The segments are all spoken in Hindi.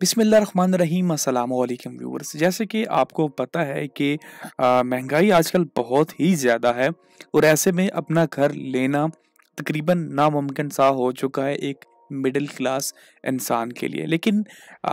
बिस्मिल्लाहिर्रहमानिर्रहीम अस्सलाम वालेकुम व्यूअर्स। जैसे कि आपको पता है कि महंगाई आजकल बहुत ही ज़्यादा है और ऐसे में अपना घर लेना तकरीबन नामुमकिन सा हो चुका है एक मिडिल क्लास इंसान के लिए। लेकिन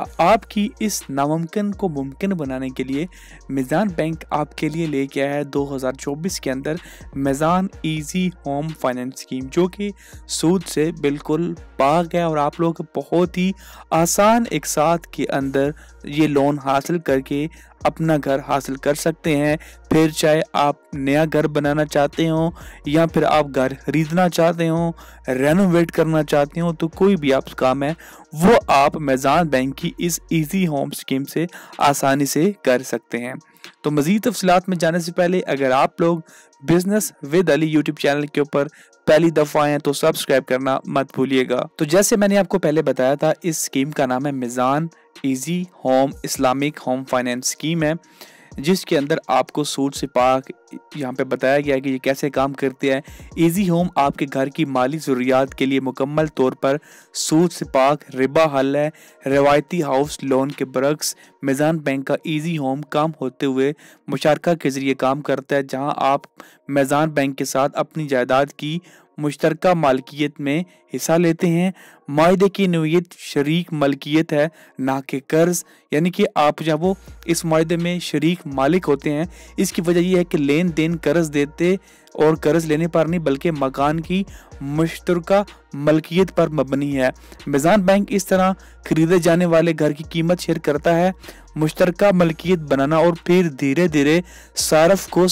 आपकी इस नामुमकिन को मुमकिन बनाने के लिए मीज़ान बैंक आपके लिए लेके आया है 2024 के अंदर Meezan easy home finance scheme, जो कि सूद से बिल्कुल पाक है और आप लोग बहुत ही आसान एक साथ के अंदर ये लोन हासिल करके अपना घर हासिल कर सकते हैं। फिर चाहे आप नया घर बनाना चाहते हो या फिर आप घर खरीदना चाहते हो, रेनोवेट करना चाहते हो, तो कोई भी आप काम है वो आप मीज़ान बैंक की इस इजी होम स्कीम से आसानी से कर सकते हैं। तो मज़ीद तफ़सीलात में जाने से पहले अगर आप लोग business with Ali YouTube channel के ऊपर पहली दफ़ा आए तो सब्सक्राइब करना मत भूलिएगा। तो जैसे मैंने आपको पहले बताया था, इस स्कीम का नाम है Meezan easy home Islamic home finance scheme है, जिसके अंदर आपको सूद से पाक यहाँ पे बताया गया है कि ये कैसे काम करती है। इजी होम आपके घर की माली ज़रूरियात के लिए मुकम्मल तौर पर सूद से पाक रिबा हल है। रवायती हाउस लोन के बरक्स मीज़ान बैंक का इजी होम काम होते हुए मुशारका के ज़रिए काम करता है, जहाँ आप मीज़ान बैंक के साथ अपनी जायदाद की मुश्तरका मालकियत में हिस्सा लेते हैं। मायदे की नोयत शरीक मलकियत है, ना कि कर्ज, यानी कि आप जब वो इस मायदे में शरीक मालिक होते हैं। इसकी वजह यह है कि लेन देन कर्ज देते और कर्ज लेने पर नहीं बल्कि मकान की मुश्तरका मलकियत पर मबनी है। मीज़ान बैंक इस तरह खरीदे जाने वाले घर की कीमत शेयर करता है। मुश्तरका मलकियत बनाना और फिर धीरे धीरे सारफ को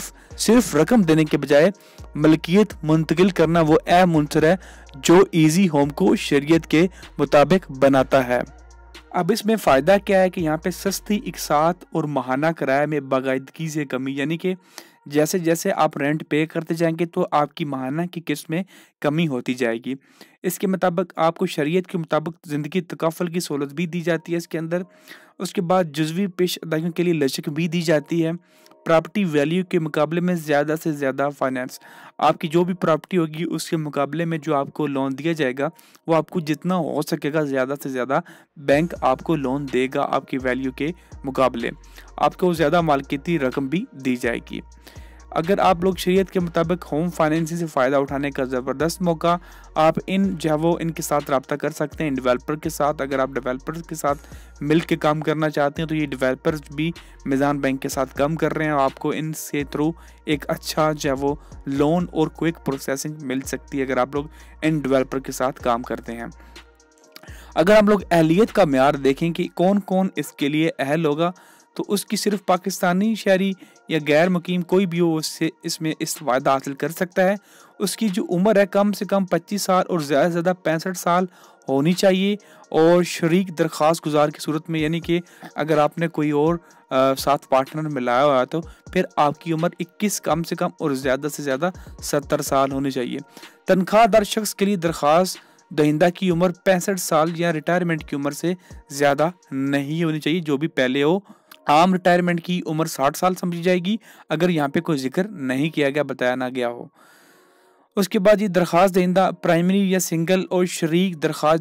सिर्फ रकम देने के बजाय मलकियत मुंतकिल करना वो अहम उन्सर है जो इजी होम को शरीयत के मुताबिक बनाता है। अब इसमें फ़ायदा क्या है कि यहाँ पे सस्ती इकसात और माहाना किराए में बाकायदगी से कमी, यानी कि जैसे जैसे आप रेंट पे करते जाएंगे तो आपकी माहाना की किस्त में कमी होती जाएगी। इसके मुताबिक आपको शरीयत के मुताबिक ज़िंदगी तकाफल की सहूलत भी दी जाती है इसके अंदर। उसके बाद जुज़वी पेश अदायगियों के लिए लचक भी दी जाती है। प्रॉपर्टी वैल्यू के मुकाबले में ज़्यादा से ज़्यादा फाइनेंस, आपकी जो भी प्रॉपर्टी होगी उसके मुकाबले में जो आपको लोन दिया जाएगा वो आपको जितना हो सकेगा ज़्यादा से ज़्यादा बैंक आपको लोन देगा। आपकी वैल्यू के मुकाबले आपको ज़्यादा मालकियती रकम भी दी जाएगी। अगर आप लोग शरीयत के मुताबिक होम फाइनेंसिंग से फ़ायदा उठाने का ज़बरदस्त मौका, आप इनके साथ रब्ता कर सकते हैं, डेवलपर के साथ। अगर आप डेवलपर के साथ मिल के काम करना चाहते हैं तो ये डेवलपर्स भी मीज़ान बैंक के साथ काम कर रहे हैं। आपको इनसे थ्रू एक अच्छा लोन और क्विक प्रोसेसिंग मिल सकती है अगर आप लोग इन डेवलपर के साथ काम करते हैं। अगर हम लोग अहलियत का म्यार देखें कि कौन कौन इसके लिए अहल होगा, तो उसकी सिर्फ पाकिस्तानी शहरी या गैर मुकीम कोई भी हो उससे इसमें इस्तेफ़ादा हासिल कर सकता है। उसकी जो उम्र है कम से कम 25 साल और ज़्यादा से ज़्यादा 65 साल होनी चाहिए। और शरीक दरख्वास्त गुजार की सूरत में, यानी कि अगर आपने कोई और साथ पार्टनर मिलाया हुआ है तो फिर आपकी उम्र 21 कम से कम और ज़्यादा से ज़्यादा 70 साल होनी चाहिए। तनख्वाहदार शख्स के लिए दरख्वास्त दहिंदा की उम्र 65 साल या रिटायरमेंट की उम्र से ज़्यादा नहीं होनी चाहिए, जो भी पहले हो। आम रिटायरमेंट की उम्र 60 साल समझी जाएगी अगर यहाँ पे कोई जिक्र नहीं किया गया, बताया ना गया हो। उसके बाद ये दरख्वास्त दहिंदा प्राइमरी या सिंगल और शरीक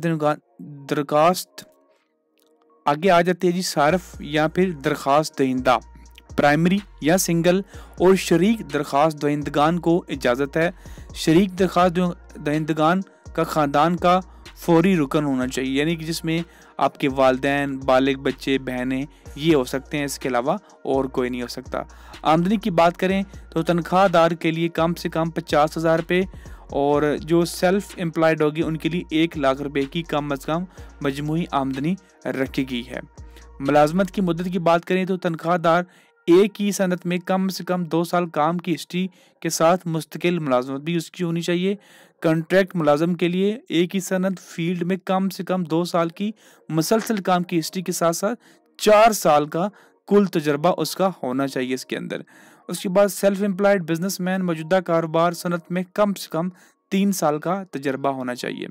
दरखास्त आगे आ जाती है जी, सारफ या फिर दरख्वास्त दहिंदा प्राइमरी या सिंगल और शरीक दरख्वास्त दहिंदगान को इजाज़त है। शरीक दरख्वास्त दहिंदगान का ख़ानदान का फौरी रुकन होना चाहिए, यानी कि जिसमें आपके वालिदैन, बालिग बच्चे, बहनें ये हो सकते हैं, इसके अलावा और कोई नहीं हो सकता। आमदनी की बात करें तो तनख्वाहदार के लिए कम से कम 50,000 रुपये और जो सेल्फ एम्प्लॉयड होगी उनके लिए 1 लाख रुपए की कम अज़ कम मजमूई आमदनी रखी गई है। मुलाजमत की मुद्दत की बात करें तो तनख्वाहदार एक ही सनत में कम से कम 2 साल काम की हिस्ट्री के साथ मुस्तकिल मुलाजमत भी उसकी होनी चाहिए। कॉन्ट्रैक्ट मुलाजम के लिए एक ही सनत फील्ड में कम से कम 2 साल की मुसलसल काम की हिस्ट्री के साथ साथ 4 साल का कुल तजर्बा उसका होना चाहिए इसके अंदर। उसके बाद सेल्फ एम्प्लॉयड बिजनेसमैन मौजूदा कारोबार सनत में कम से कम 3 साल का तजर्बा होना चाहिए।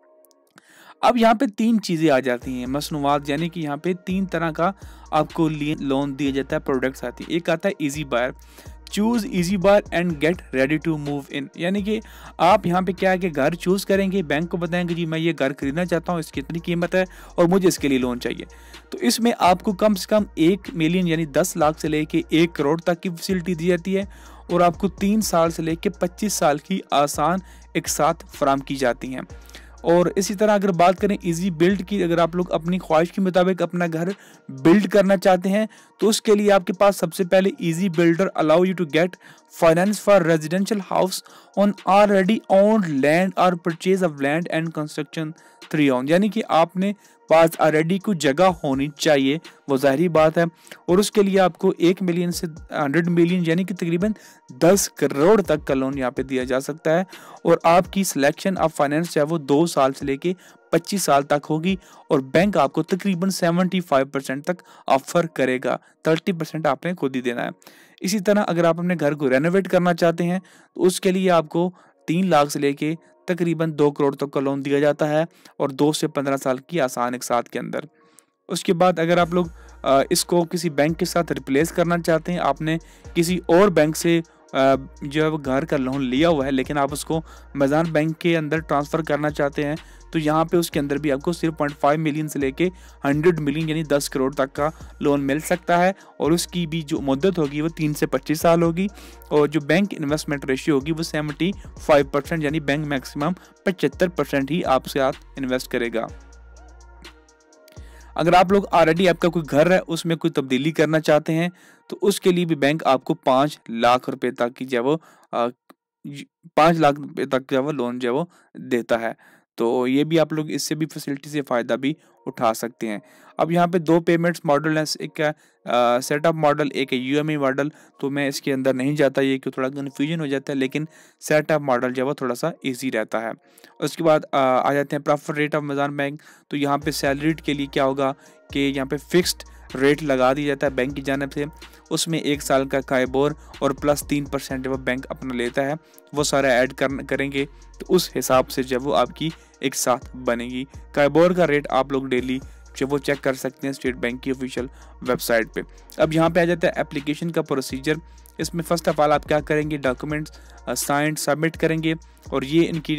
अब यहाँ पे 3 चीज़ें आ जाती हैं मसनूआत, यानी कि यहाँ पे 3 तरह का आपको लोन दिया जाता है, प्रोडक्ट्स आती है। एक आता है easy buyer, choose easy bar and get ready to move in. यानी कि आप यहाँ पे क्या है कि घर चूज करेंगे, बैंक को बताएंगे जी मैं ये घर खरीदना चाहता हूँ, इसकी इतनी कीमत है और मुझे इसके लिए लोन चाहिए। तो इसमें आपको कम से कम 1 मिलियन यानी 10 लाख से लेके 1 करोड़ तक की फैसिलिटी दी जाती है और आपको 3 साल से लेके 25 साल की आसान एक साथ फराम की जाती हैं। और इसी तरह अगर बात करें इजी बिल्ड की, अगर आप लोग अपनी ख्वाहिश के मुताबिक अपना घर बिल्ड करना चाहते हैं तो उसके लिए आपके पास सबसे पहले easy builder allow you to get finance for residential house on already owned land और purchase of land and construction 3 on. यानी कि आपने पास ऑलरेडी कुछ जगह होनी चाहिए, वो जाहिर बात है, और उसके लिए आपको 1 मिलियन से 100 मिलियन यानी कि तकरीबन 10 करोड़ तक का लोन यहाँ पे दिया जा सकता है। और आपकी सिलेक्शन ऑफ फाइनेंस चाहे वो 2 साल से लेके 25 साल तक होगी और बैंक आपको तकरीबन 75% तक ऑफर करेगा, 30% आपने खुद ही देना है। इसी तरह अगर आप अपने घर को रेनोवेट करना चाहते हैं तो उसके लिए आपको 3 लाख से लेके तकरीबन 2 करोड़ तक का लोन दिया जाता है और 2 से 15 साल की आसान एक साथ के अंदर। उसके बाद अगर आप लोग इसको किसी बैंक के साथ रिप्लेस करना चाहते हैं, आपने किसी और बैंक से जो है वो घर का लोन लिया हुआ है लेकिन आप उसको मीज़ान बैंक के अंदर ट्रांसफ़र करना चाहते हैं तो यहाँ पे उसके अंदर भी आपको 0.5 मिलियन से लेके 100 मिलियन यानी 10 करोड़ तक का लोन मिल सकता है और उसकी भी जो मुद्दत होगी वो 3 से 25 साल होगी और जो बैंक इन्वेस्टमेंट रेशियो होगी वो 75% यानी बैंक मैक्सिमम 75% ही आपसे आप इन्वेस्ट करेगा। अगर आप लोग ऑलरेडी आपका कोई घर है उसमें कोई तब्दीली करना चाहते हैं तो उसके लिए भी बैंक आपको 5 लाख रुपए तक की जो वो 5 लाख रुपए तक जो वो लोन जो वो देता है। तो ये भी आप लोग इससे भी फैसिलिटी से फ़ायदा भी उठा सकते हैं। अब यहाँ पे 2 पेमेंट्स मॉडल हैं, एक है सेटअप मॉडल, एक है यूएमआई मॉडल। तो मैं इसके अंदर नहीं जाता, ये कि थोड़ा कन्फ्यूजन हो जाता है, लेकिन सेटअप मॉडल जो है वो थोड़ा सा इजी रहता है। उसके बाद आ जाते हैं prefer rate of Meezan bank. तो यहाँ पे सैलरीड के लिए क्या होगा कि यहाँ पे फिक्स्ड रेट लगा दिया जाता है बैंक की जानिब से, उसमें 1 साल का कायबोर और प्लस 3% जब बैंक अपना लेता है वो सारा ऐड करेंगे तो उस हिसाब से जब वो आपकी एक साथ बनेगी। कायबोर का रेट आप लोग डेली जो वो चेक कर सकते हैं स्टेट बैंक की ऑफिशियल वेबसाइट पे। अब यहाँ पे आ जाता है एप्लीकेशन का प्रोसीजर। इसमें फर्स्ट ऑफ ऑल आप क्या करेंगे, डॉक्यूमेंट्स साइंड सबमिट करेंगे और ये इनकी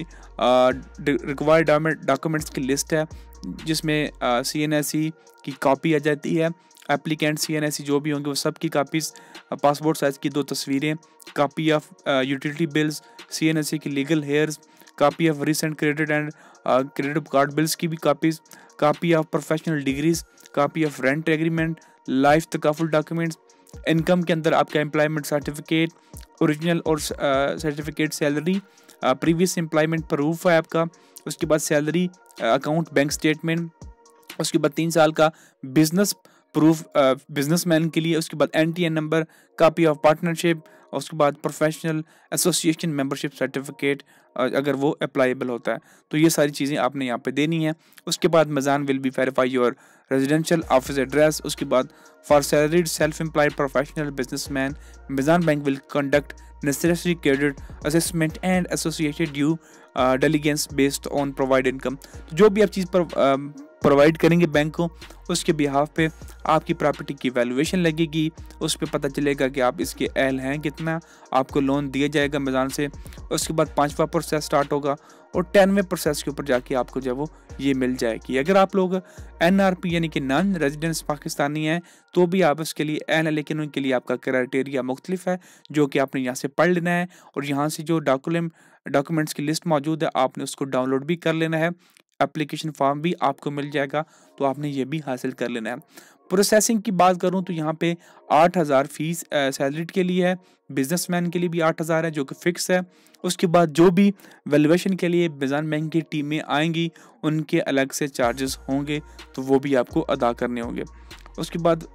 रिक्वायर्ड डॉक्यूमेंट्स की लिस्ट है जिसमें CNSE की कॉपी आ जाती है, एप्लीकेंट CNSE जो भी होंगे वो सब की कापीज़, पासपोर्ट साइज़ की 2 तस्वीरें, copy of utility bills, CNSE की legal heirs, copy of recent credit and credit card bills की भी copies, copy of professional degrees, copy of rent agreement, life तकाफुल डॉक्यूमेंट्स, इनकम के अंदर आपका एम्प्लॉयमेंट सर्टिफिकेट, ओरिजिनल और certificate salary, previous employment proof है आपका, उसके बाद सैलरी अकाउंट बैंक स्टेटमेंट, उसके बाद 3 साल का बिजनेस प्रूफ बिजनेसमैन के लिए, उसके बाद NTN number, copy of partnership, और उसके बाद प्रोफेशनल एसोसिएशन मेंबरशिप सर्टिफिकेट अगर वो अप्लाइबल होता है। तो ये सारी चीज़ें आपने यहाँ पे देनी है। उसके बाद Meezan will be verify your residential office address. उसके बाद for salaried self employed professional businessman Meezan bank will conduct necessary credit assessment and associated due diligence based on provide income. जो भी आप चीज़ पर प्रोवाइड करेंगे बैंक को उसके बिहाफ पे आपकी प्रॉपर्टी की वैल्यूएशन लगेगी, उस पर पता चलेगा कि आप इसके अहल हैं कितना, आपको लोन दिया जाएगा मीज़ान से। उसके बाद 5वां प्रोसेस स्टार्ट होगा और 10वें प्रोसेस के ऊपर जाके आपको जो वो ये मिल जाएगी। अगर आप लोग NRP यानी कि नॉन रेजिडेंस पाकिस्तानी हैं तो भी आप उसके लिए अहल है, लेकिन उनके लिए आपका क्राइटेरिया मुख्तलिफ है जो कि आपने यहाँ से पढ़ लेना है और यहाँ से जो डॉक्यूमेंट्स की लिस्ट मौजूद है आपने उसको डाउनलोड भी कर लेना है, एप्लीकेशन फॉर्म भी आपको मिल जाएगा तो आपने ये भी हासिल कर लेना है। प्रोसेसिंग की बात करूं तो यहाँ पे 8,000 फीस सैलरीड के लिए है, बिजनेसमैन के लिए भी 8,000 है जो कि फिक्स है। उसके बाद जो भी वैल्यूएशन के लिए मीज़ान बैंक की टीमें आएंगी उनके अलग से चार्जेस होंगे तो वो भी आपको अदा करने होंगे। उसके बाद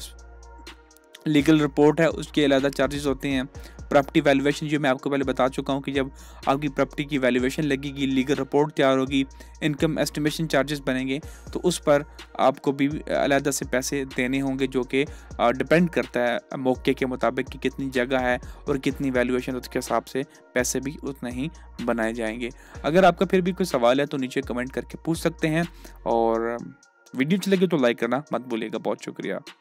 लीगल रिपोर्ट है उसके अलग चार्जेस होते हैं। प्रॉपर्टी वैल्यूएशन जो मैं आपको पहले बता चुका हूँ कि जब आपकी प्रॉपर्टी की वैल्यूएशन लगेगी, लीगल रिपोर्ट तैयार होगी, इनकम एस्टिमेशन चार्जेस बनेंगे तो उस पर आपको भी अलग से पैसे देने होंगे जो कि डिपेंड करता है मौके के मुताबिक कि कितनी जगह है और कितनी वैल्यूएशन, उसके हिसाब से पैसे भी उतना ही बनाए जाएंगे। अगर आपका फिर भी कोई सवाल है तो नीचे कमेंट करके पूछ सकते हैं और वीडियो अच्छी लगे तो लाइक करना मत भूलिएगा। बहुत शुक्रिया।